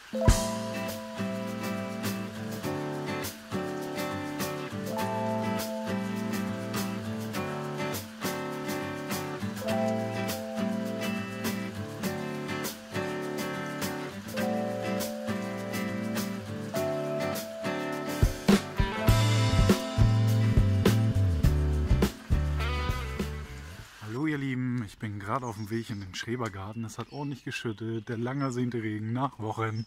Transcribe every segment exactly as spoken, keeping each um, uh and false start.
Hallo ihr Lieben, ich bin gerade auf dem Weg in den Schrebergarten. Es hat ordentlich geschüttet, der lang ersehnte Regen nach Wochen.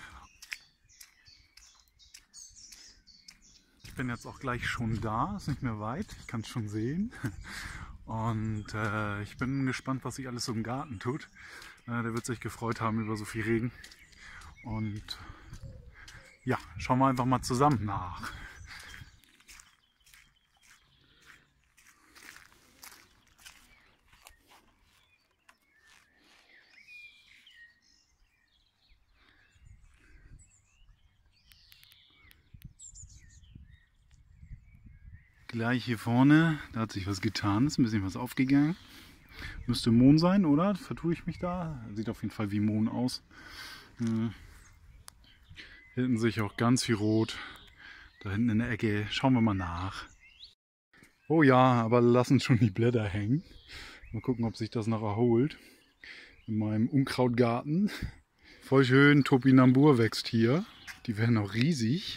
Ich bin jetzt auch gleich schon da, ist nicht mehr weit, ich kann es schon sehen. Und äh, ich bin gespannt, was sich alles so im Garten tut. Äh, der wird sich gefreut haben über so viel Regen. Und ja, schauen wir einfach mal zusammen nach. Gleich hier vorne, da hat sich was getan, ist ein bisschen was aufgegangen. Müsste Mohn sein, oder? Vertue ich mich da? Sieht auf jeden Fall wie Mohn aus. Hm. Hier hinten sehe ich auch ganz viel Rot. Da hinten in der Ecke. Schauen wir mal nach. Oh ja, aber lassen schon die Blätter hängen. Mal gucken, ob sich das noch erholt. In meinem Unkrautgarten. Voll schön, Topinambur wächst hier. Die werden auch riesig.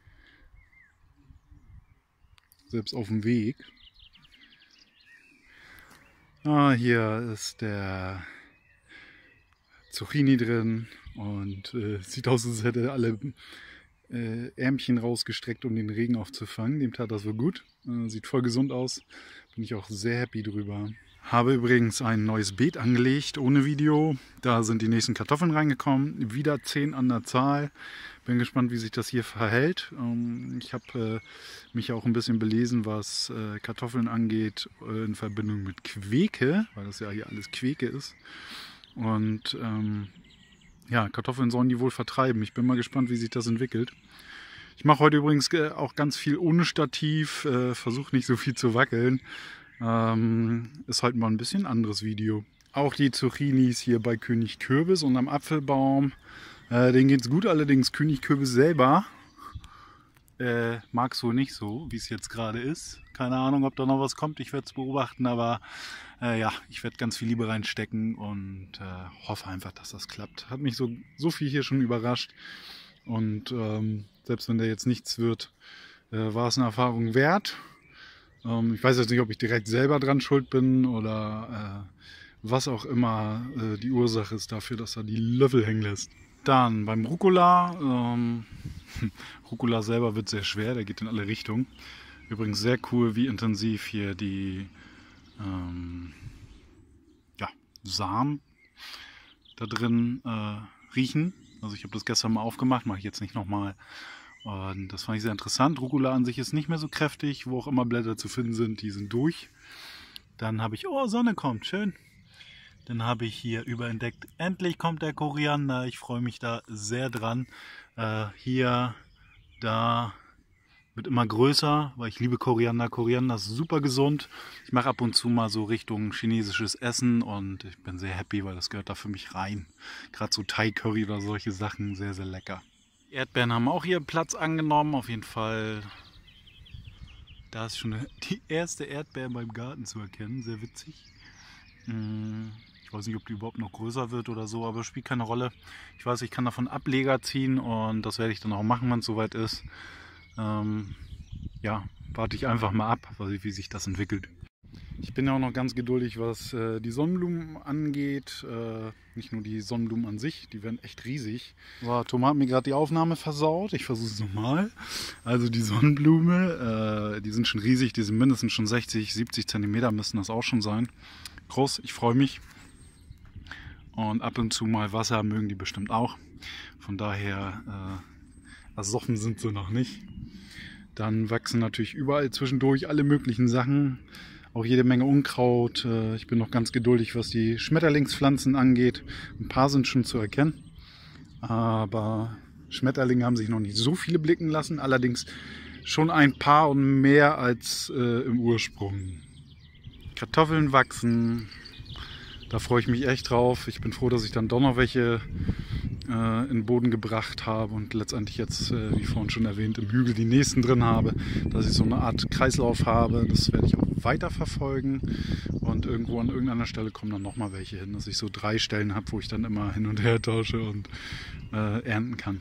Selbst auf dem Weg. Ah, hier ist der Zucchini drin und äh, sieht aus, als hätte er alle äh, Ärmchen rausgestreckt, um den Regen aufzufangen. Dem tat das wohl gut. Äh, sieht voll gesund aus. Bin ich auch sehr happy drüber. Habe übrigens ein neues Beet angelegt, ohne Video. Da sind die nächsten Kartoffeln reingekommen. Wieder zehn an der Zahl. Bin gespannt, wie sich das hier verhält. Ich habe mich auch ein bisschen belesen, was Kartoffeln angeht, in Verbindung mit Queke, weil das ja hier alles Queke ist. Und ähm, ja, Kartoffeln sollen die wohl vertreiben. Ich bin mal gespannt, wie sich das entwickelt. Ich mache heute übrigens auch ganz viel ohne Stativ, äh, versuche nicht so viel zu wackeln. Ähm, ist halt mal ein bisschen anderes Video. Auch die Zucchinis hier bei König Kürbis und am Apfelbaum. Äh, denen geht's gut, allerdings König Kürbis selber äh, mag es wohl nicht so, wie es jetzt gerade ist. Keine Ahnung, ob da noch was kommt, ich werde es beobachten, aber äh, ja, ich werde ganz viel Liebe reinstecken und äh, hoffe einfach, dass das klappt. Hat mich so, so viel hier schon überrascht und ähm, selbst wenn da jetzt nichts wird, äh, war es eine Erfahrung wert. Ähm, ich weiß jetzt nicht, ob ich direkt selber dran schuld bin oder äh, was auch immer äh, die Ursache ist dafür, dass er die Löffel hängen lässt. Dann beim Rucola. Ähm, Rucola selber wird sehr schwer, der geht in alle Richtungen. Übrigens sehr cool, wie intensiv hier die ähm, ja, Samen da drin äh, riechen. Also ich habe das gestern mal aufgemacht, mache ich jetzt nicht nochmal. Und das fand ich sehr interessant. Rucola an sich ist nicht mehr so kräftig, wo auch immer Blätter zu finden sind, die sind durch. Dann habe ich, oh, Sonne kommt, schön. Dann habe ich hier überentdeckt, endlich kommt der Koriander. Ich freue mich da sehr dran. Äh, hier, da, wird immer größer, weil ich liebe Koriander. Koriander ist super gesund. Ich mache ab und zu mal so Richtung chinesisches Essen und ich bin sehr happy, weil das gehört da für mich rein. Gerade so Thai-Curry oder solche Sachen, sehr, sehr lecker. Erdbeeren haben auch hier Platz angenommen, auf jeden Fall. Da ist schon die erste Erdbeere beim Garten zu erkennen, sehr witzig. Ich weiß nicht, ob die überhaupt noch größer wird oder so, aber spielt keine Rolle. Ich weiß, ich kann davon Ableger ziehen und das werde ich dann auch machen, wenn es soweit ist. Ähm, ja, warte ich einfach mal ab, wie sich das entwickelt. Ich bin ja auch noch ganz geduldig, was äh, die Sonnenblumen angeht. Äh, nicht nur die Sonnenblumen an sich, die werden echt riesig. So, Tom hat mir gerade die Aufnahme versaut. Ich versuche es nochmal. Also die Sonnenblume, äh, die sind schon riesig. Die sind mindestens schon sechzig, siebzig Zentimeter müssten das auch schon sein. Groß, ich freue mich. Und ab und zu mal Wasser mögen die bestimmt auch. Von daher, äh, ersoffen sind sie noch nicht. Dann wachsen natürlich überall zwischendurch alle möglichen Sachen. Auch jede Menge Unkraut. Ich bin noch ganz geduldig, was die Schmetterlingspflanzen angeht. Ein paar sind schon zu erkennen. Aber Schmetterlinge haben sich noch nicht so viele blicken lassen. Allerdings schon ein paar und mehr als äh, im Ursprung. Kartoffeln wachsen. Da freue ich mich echt drauf. Ich bin froh, dass ich dann doch noch welche äh, in den Boden gebracht habe und letztendlich jetzt, äh, wie vorhin schon erwähnt, im Hügel die nächsten drin habe, dass ich so eine Art Kreislauf habe. Das werde ich auch weiter verfolgen und irgendwo an irgendeiner Stelle kommen dann nochmal welche hin, dass ich so drei Stellen habe, wo ich dann immer hin und her tausche und äh, ernten kann.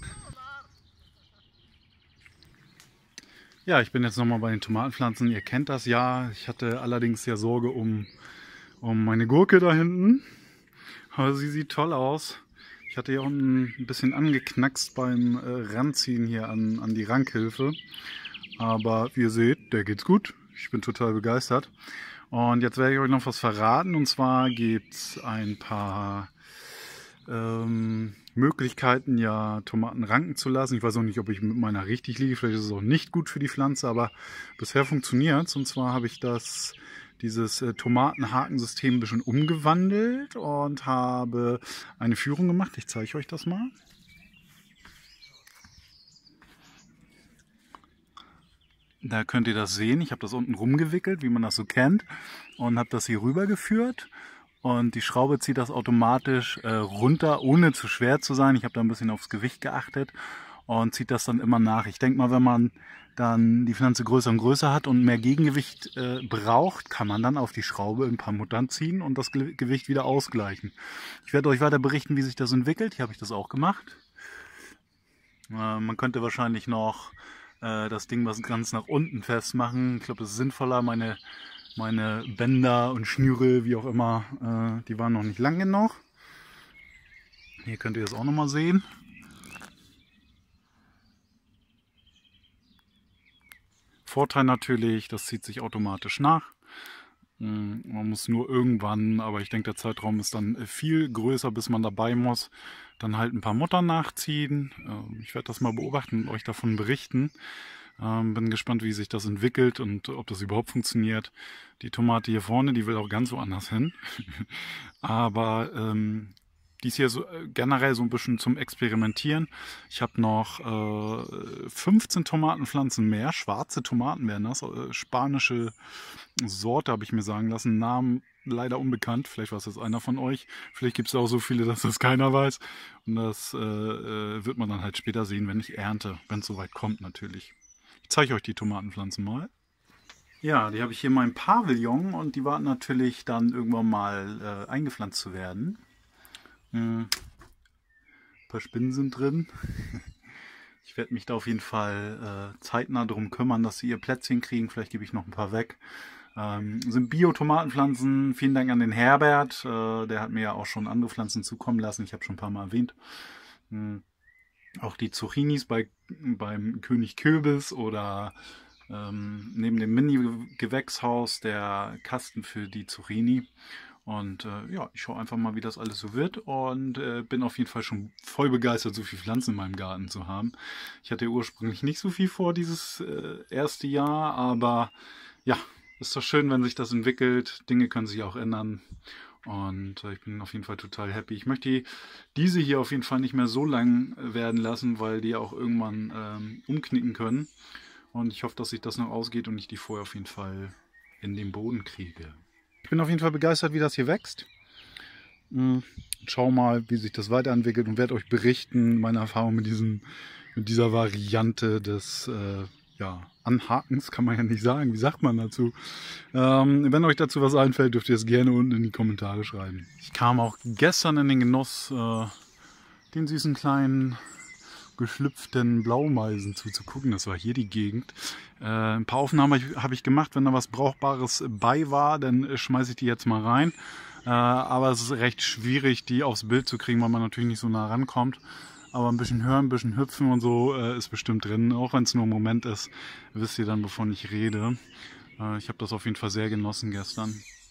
Ja, ich bin jetzt nochmal bei den Tomatenpflanzen. Ihr kennt das ja. Ich hatte allerdings ja Sorge um, um meine Gurke da hinten. Aber sie sieht toll aus. Ich hatte ja unten ein bisschen angeknackst beim äh, Ranziehen hier an, an die Rankhilfe. Aber wie ihr seht, der geht's gut. Ich bin total begeistert. Und jetzt werde ich euch noch was verraten. Und zwar gibt es ein paar ähm, Möglichkeiten, ja, Tomaten ranken zu lassen. Ich weiß auch nicht, ob ich mit meiner richtig liege. Vielleicht ist es auch nicht gut für die Pflanze, aber bisher funktioniert es. Und zwar habe ich das, dieses äh, Tomatenhakensystem ein bisschen umgewandelt und habe eine Führung gemacht. Ich zeige euch das mal. Da könnt ihr das sehen. Ich habe das unten rumgewickelt, wie man das so kennt, und habe das hier rüber geführt. Und die Schraube zieht das automatisch äh, runter, ohne zu schwer zu sein. Ich habe da ein bisschen aufs Gewicht geachtet und zieht das dann immer nach. Ich denke mal, wenn man dann die Pflanze größer und größer hat und mehr Gegengewicht äh, braucht, kann man dann auf die Schraube ein paar Muttern ziehen und das Ge Gewicht wieder ausgleichen. Ich werde euch weiter berichten, wie sich das entwickelt. Hier habe ich das auch gemacht. Äh, man könnte wahrscheinlich noch äh, das Ding was ganz nach unten festmachen. Ich glaube, das ist sinnvoller. Meine Meine Bänder und Schnüre, wie auch immer, äh, die waren noch nicht lang genug. Hier könnt ihr es auch noch mal sehen. Vorteil natürlich, das zieht sich automatisch nach. Man muss nur irgendwann, aber ich denke, der Zeitraum ist dann viel größer, bis man dabei muss, dann halt ein paar Muttern nachziehen. Ich werde das mal beobachten und euch davon berichten. Ähm, bin gespannt, wie sich das entwickelt und ob das überhaupt funktioniert. Die Tomate hier vorne, die will auch ganz woanders hin. Aber ähm, die ist hier so, äh, generell so ein bisschen zum Experimentieren. Ich habe noch äh, fünfzehn Tomatenpflanzen mehr. Schwarze Tomaten wären das. Äh, spanische Sorte, habe ich mir sagen lassen. Namen leider unbekannt. Vielleicht weiß das einer von euch. Vielleicht gibt es auch so viele, dass das keiner weiß. Und das äh, äh, wird man dann halt später sehen, wenn ich ernte. Wenn es soweit kommt natürlich. Ich zeige euch die Tomatenpflanzen mal. Ja, die habe ich hier in meinem Pavillon und die warten natürlich dann irgendwann mal äh, eingepflanzt zu werden. Hm. Ein paar Spinnen sind drin. Ich werde mich da auf jeden Fall äh, zeitnah darum kümmern, dass sie ihr Plätzchen kriegen. Vielleicht gebe ich noch ein paar weg. Ähm, sind Bio-Tomatenpflanzen. Vielen Dank an den Herbert. Äh, der hat mir ja auch schon andere Pflanzen zukommen lassen. Ich habe schon ein paar Mal erwähnt. Hm. Auch die Zucchinis bei, beim König Kürbis oder ähm, neben dem Mini-Gewächshaus der Kasten für die Zucchini. Und äh, ja, ich schaue einfach mal, wie das alles so wird und äh, bin auf jeden Fall schon voll begeistert, so viele Pflanzen in meinem Garten zu haben. Ich hatte ursprünglich nicht so viel vor dieses äh, erste Jahr, aber ja, ist doch schön, wenn sich das entwickelt. Dinge können sich auch ändern. Und ich bin auf jeden Fall total happy. Ich möchte die, diese hier auf jeden Fall nicht mehr so lang werden lassen, weil die auch irgendwann ähm, umknicken können. Und ich hoffe, dass sich das noch ausgeht und ich die vorher auf jeden Fall in den Boden kriege. Ich bin auf jeden Fall begeistert, wie das hier wächst. Schau mal, wie sich das weiterentwickelt und werde euch berichten, meine Erfahrung mit, diesem, mit dieser Variante des äh, ja, Anhakens, kann man ja nicht sagen. Wie sagt man dazu? Ähm, wenn euch dazu was einfällt, dürft ihr es gerne unten in die Kommentare schreiben. Ich kam auch gestern in den Genuss, äh, den süßen kleinen geschlüpften Blaumeisen zuzugucken. Das war hier die Gegend. Äh, ein paar Aufnahmen habe ich, hab ich gemacht. Wenn da was Brauchbares bei war, dann äh, schmeiße ich die jetzt mal rein. Äh, aber es ist recht schwierig, die aufs Bild zu kriegen, weil man natürlich nicht so nah rankommt. Aber ein bisschen hören, ein bisschen hüpfen und so äh, ist bestimmt drin. Auch wenn es nur ein Moment ist, wisst ihr dann, wovon ich rede. Äh, ich habe das auf jeden Fall sehr genossen gestern.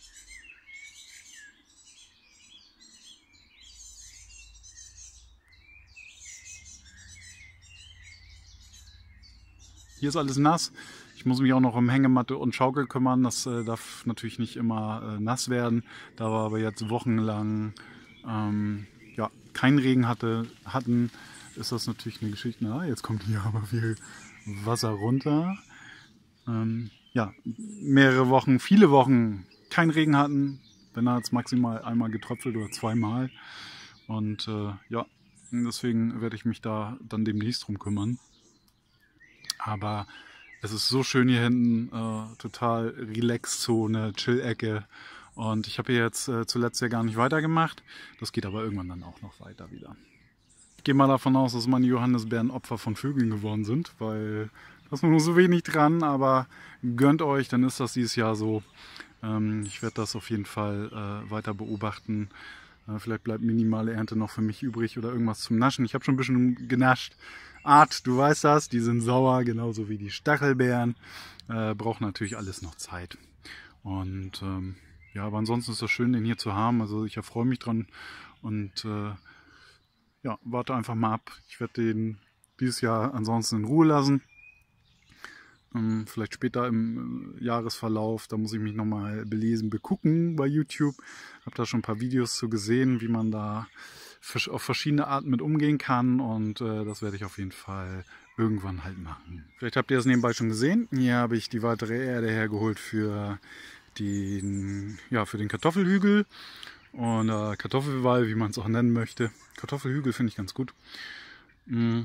Hier ist alles nass. Ich muss mich auch noch um Hängematte und Schaukel kümmern. Das äh, darf natürlich nicht immer äh, nass werden. Da wir aber jetzt wochenlang ähm, ja, keinen Regen hatte, hatten, ist das natürlich eine Geschichte. Na, jetzt kommt hier aber viel Wasser runter. Ähm, ja, mehrere Wochen, viele Wochen keinen Regen hatten. Wenn er jetzt maximal einmal getröpfelt oder zweimal. Und äh, ja, Und deswegen werde ich mich da dann demnächst drum kümmern. Aber es ist so schön hier hinten, äh, total Relax-Zone, Chill-Ecke. Und ich habe hier jetzt äh, zuletzt ja gar nicht weitergemacht. Das geht aber irgendwann dann auch noch weiter wieder. Ich gehe mal davon aus, dass meine Johannisbeeren Opfer von Vögeln geworden sind, weil da ist nur so wenig dran. Aber gönnt euch, dann ist das dieses Jahr so. Ähm, ich werde das auf jeden Fall äh, weiter beobachten. Äh, vielleicht bleibt minimale Ernte noch für mich übrig oder irgendwas zum Naschen. Ich habe schon ein bisschen genascht. Art, du weißt das, die sind sauer, genauso wie die Stachelbeeren. Äh, braucht natürlich alles noch Zeit. Und ähm, ja, aber ansonsten ist das schön, den hier zu haben. Also ich erfreue mich dran und äh, ja, warte einfach mal ab. Ich werde den dieses Jahr ansonsten in Ruhe lassen. Ähm, vielleicht später im äh, Jahresverlauf, da muss ich mich nochmal belesen, begucken bei YouTube. Habe da schon ein paar Videos zu gesehen, wie man da auf verschiedene Arten mit umgehen kann und äh, das werde ich auf jeden Fall irgendwann halt machen. Vielleicht habt ihr das nebenbei schon gesehen. Hier habe ich die weitere Erde hergeholt für den, ja, für den Kartoffelhügel und äh, Kartoffelwall, wie man es auch nennen möchte. Kartoffelhügel finde ich ganz gut. Mm.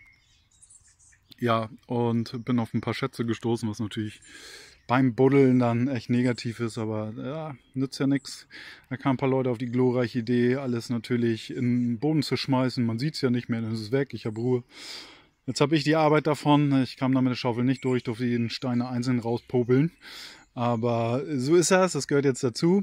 Ja, und bin auf ein paar Schätze gestoßen, was natürlich beim Buddeln dann echt negativ ist, aber ja, nützt ja nichts. Da kamen ein paar Leute auf die glorreiche Idee, alles natürlich in den Boden zu schmeißen. Man sieht es ja nicht mehr, dann ist es weg, ich habe Ruhe. Jetzt habe ich die Arbeit davon. Ich kam da mit der Schaufel nicht durch, durfte jeden Stein einzeln rauspopeln. Aber so ist das, das gehört jetzt dazu.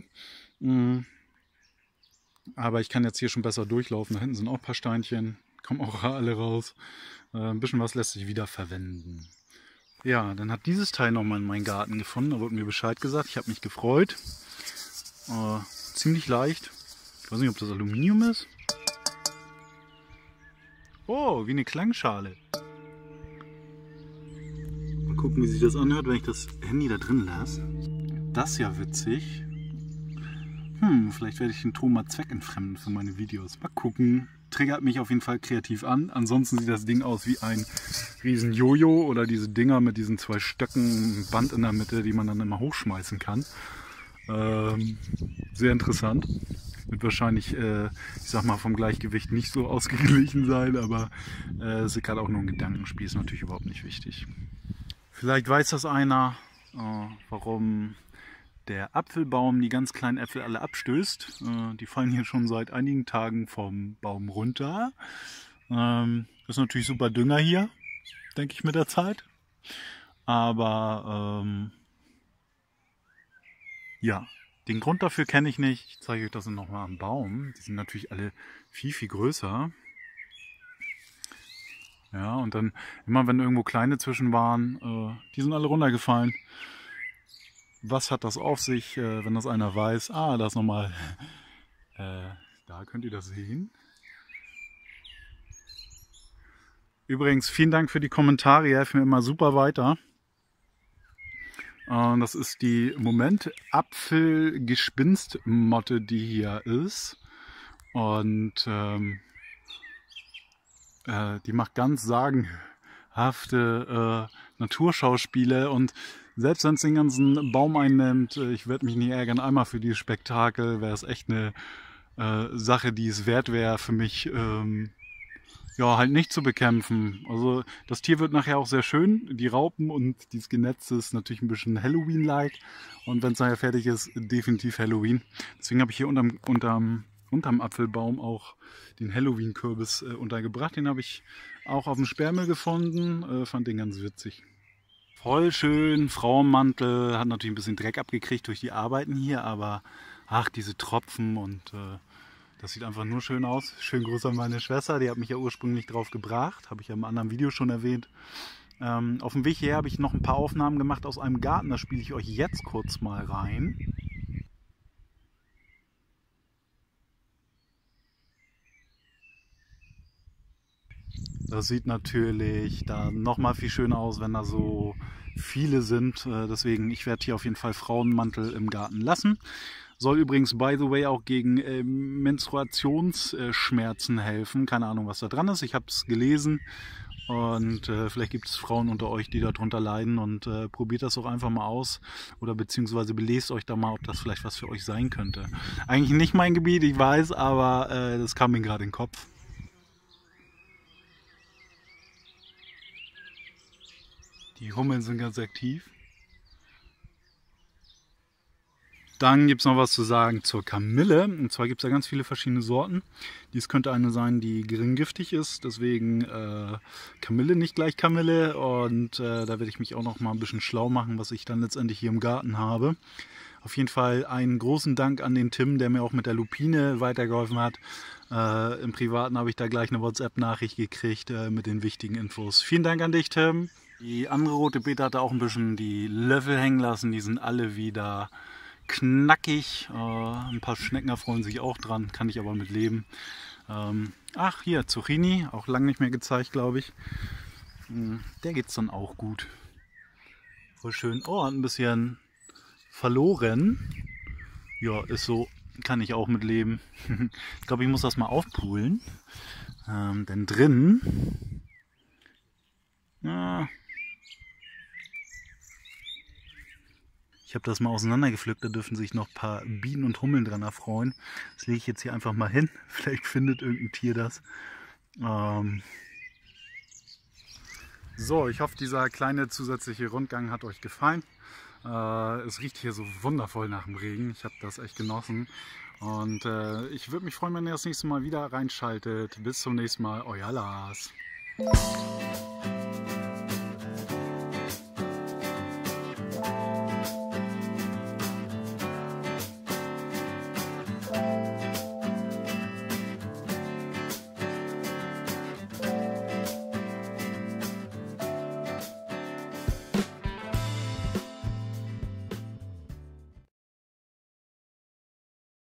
Aber ich kann jetzt hier schon besser durchlaufen. Da hinten sind auch ein paar Steinchen, kommen auch alle raus. Ein bisschen was lässt sich wieder verwenden. Ja, dann hat dieses Teil nochmal in meinen Garten gefunden. Da wurde mir Bescheid gesagt. Ich habe mich gefreut. Äh, ziemlich leicht. Ich weiß nicht, ob das Aluminium ist. Oh, wie eine Klangschale. Mal gucken, wie sich das anhört, wenn ich das Handy da drin lasse. Das ist ja witzig. Hm, vielleicht werde ich den Ton mal zweckentfremden für meine Videos. Mal gucken. Triggert mich auf jeden Fall kreativ an. Ansonsten sieht das Ding aus wie ein riesen Jojo oder diese Dinger mit diesen zwei Stöcken, Band in der Mitte, die man dann immer hochschmeißen kann. Ähm, sehr interessant. Wird wahrscheinlich, äh, ich sag mal, vom Gleichgewicht nicht so ausgeglichen sein, aber äh, es ist gerade auch nur ein Gedankenspiel, ist natürlich überhaupt nicht wichtig. Vielleicht weiß das einer, äh, warum der Apfelbaum die ganz kleinen Äpfel alle abstößt. Äh, die fallen hier schon seit einigen Tagen vom Baum runter. Ähm, ist natürlich super Dünger hier, denke ich mit der Zeit. Aber ähm, ja, den Grund dafür kenne ich nicht. Ich zeige euch das nochmal am Baum. Die sind natürlich alle viel, viel größer. Ja, und dann immer, wenn irgendwo kleine zwischen waren, äh, die sind alle runtergefallen. Was hat das auf sich, äh, wenn das einer weiß? Ah, da ist nochmal, äh, da könnt ihr das sehen. Übrigens, vielen Dank für die Kommentare, ihr helfen mir immer super weiter. Äh, das ist die Moment Apfelgespinst-Motte, die hier ist. Und ähm, äh, die macht ganz sagenhafte äh, Naturschauspiele und selbst wenn es den ganzen Baum einnimmt, ich werde mich nicht ärgern, einmal für dieses Spektakel wäre es echt eine äh, Sache, die es wert wäre für mich, ähm, ja, halt nicht zu bekämpfen. Also das Tier wird nachher auch sehr schön, die Raupen und dieses Genetz ist natürlich ein bisschen Halloween-like und wenn es nachher fertig ist, definitiv Halloween. Deswegen habe ich hier unterm, unterm, unterm Apfelbaum auch den Halloween-Kürbis äh, untergebracht. Den habe ich auch auf dem Sperrmüll gefunden, äh, fand den ganz witzig. Voll schön, Frauenmantel, hat natürlich ein bisschen Dreck abgekriegt durch die Arbeiten hier, aber ach, diese Tropfen und äh, das sieht einfach nur schön aus. Schönen Gruß an meine Schwester, die hat mich ja ursprünglich drauf gebracht, habe ich ja im anderen Video schon erwähnt. Ähm, auf dem Weg hierher habe ich noch ein paar Aufnahmen gemacht aus einem Garten, da spiele ich euch jetzt kurz mal rein. Das sieht natürlich da nochmal viel schöner aus, wenn da so viele sind. Deswegen, ich werde hier auf jeden Fall Frauenmantel im Garten lassen. Soll übrigens, by the way, auch gegen äh, Menstruationsschmerzen helfen. Keine Ahnung, was da dran ist. Ich habe es gelesen. Und äh, vielleicht gibt es Frauen unter euch, die darunter leiden. Und äh, probiert das auch einfach mal aus. Oder beziehungsweise belest euch da mal, ob das vielleicht was für euch sein könnte. Eigentlich nicht mein Gebiet, ich weiß, aber äh, das kam mir gerade in den Kopf. Die Hummeln sind ganz aktiv. Dann gibt es noch was zu sagen zur Kamille. Und zwar gibt es da ganz viele verschiedene Sorten. Dies könnte eine sein, die gering giftig ist. Deswegen äh, Kamille, nicht gleich Kamille. Und äh, da werde ich mich auch noch mal ein bisschen schlau machen, was ich dann letztendlich hier im Garten habe. Auf jeden Fall einen großen Dank an den Tim, der mir auch mit der Lupine weitergeholfen hat. Äh, Im Privaten habe ich da gleich eine WhatsApp-Nachricht gekriegt äh, mit den wichtigen Infos. Vielen Dank an dich, Tim. Die andere rote Beete hatte auch ein bisschen die Löffel hängen lassen. Die sind alle wieder knackig. Äh, ein paar Schnecken erfreuen sich auch dran, kann ich aber mit leben. Ähm, ach, hier, Zucchini, auch lange nicht mehr gezeigt, glaube ich. Hm, der geht es dann auch gut. Voll schön. Oh, ein bisschen verloren. Ja, ist so, kann ich auch mit leben. Ich glaube, ich muss das mal aufpulen. Ähm, denn drin... Ja, ich habe das mal auseinandergepflückt, da dürfen sich noch ein paar Bienen und Hummeln dran erfreuen. Das lege ich jetzt hier einfach mal hin. Vielleicht findet irgendein Tier das. Ähm so, ich hoffe, dieser kleine zusätzliche Rundgang hat euch gefallen. Äh, es riecht hier so wundervoll nach dem Regen. Ich habe das echt genossen. Und äh, ich würde mich freuen, wenn ihr das nächste Mal wieder reinschaltet. Bis zum nächsten Mal, euer Lars.